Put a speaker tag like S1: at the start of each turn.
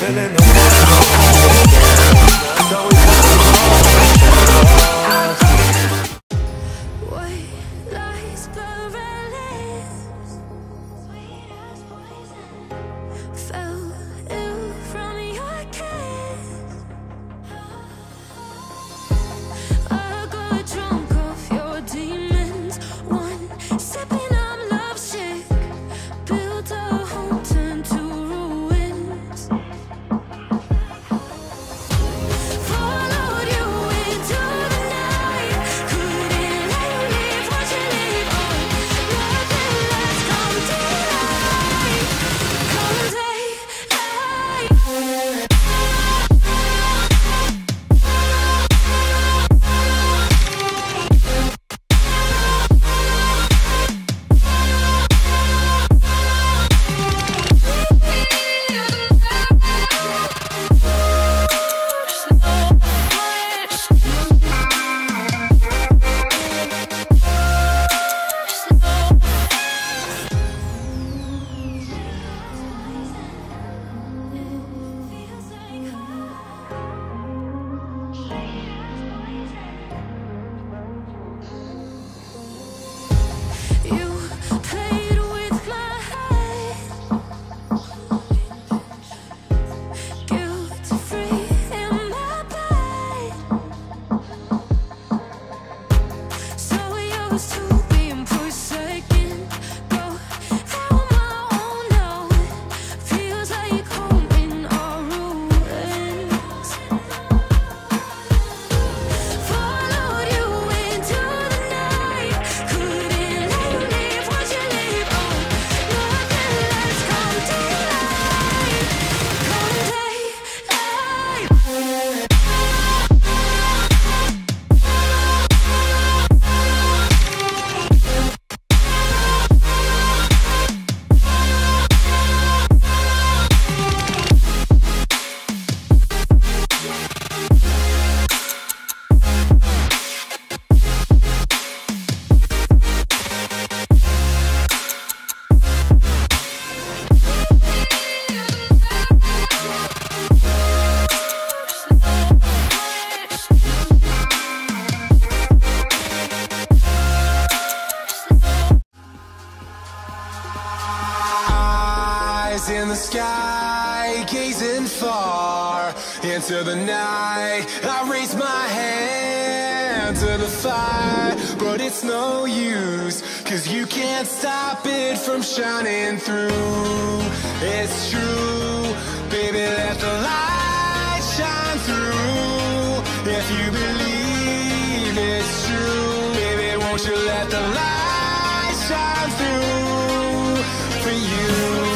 S1: feeling the world. That's how we
S2: White lies, blurry lips, sweet as poison. Fell ill from your kiss. I got drunk off your demons. One sipping, I'm lovesick. Built a home, turned to ruins. Followed you into the night. Couldn't let you leave, watch you leave. Oh, nothing less come to life. Come and take life. You played with my head, guilt-free in my bed. So used to being pushed second, go down my own now. Feels like home in our ruins. Followed you into the night. Couldn't let you leave, watch you leave. Oh, nothing less come to life. Come and take life.
S1: eyes in the sky, gazing far into the night. I raise my hand to the fire, but it's no use, 'cause you can't stop it from shining through. It's true, baby, let the light shine through. If you believe it's true, baby, won't you let the light shine through for you?